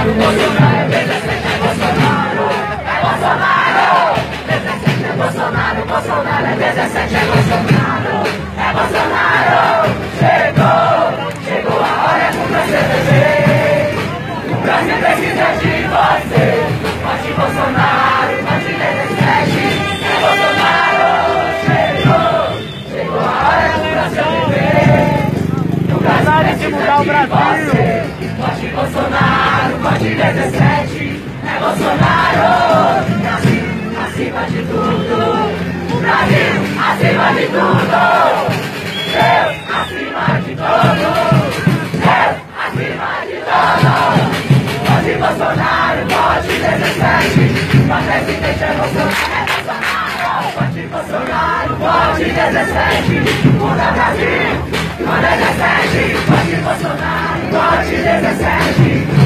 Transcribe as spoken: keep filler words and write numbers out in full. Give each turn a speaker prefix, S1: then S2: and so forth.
S1: Bolsonaro, Bolsonaro, dezessete é Bolsonaro, é Bolsonaro, dezessete é Bolsonaro, Bolsonaro, é dezessete é Bolsonaro, é Bolsonaro, chegou, chegou a hora do você beber, o Brasil precisa de você, vote Bolsonaro, vote dezessete, é Bolsonaro, chegou, chegou a hora do Brasil beber, o Brasil precisa de você, vote Bolsonaro, vote dezessete, é Bolsonaro, Brasil acima de tudo, Brasil acima de tudo, Deus acima de tudo, Deus acima de tudo, vote Bolsonaro, vote dezessete, pra presidente é Bolsonaro, é Bolsonaro, vote Bolsonaro, vote dezessete, muda Brasil, muda dezessete, vote Bolsonaro, vote dezessete.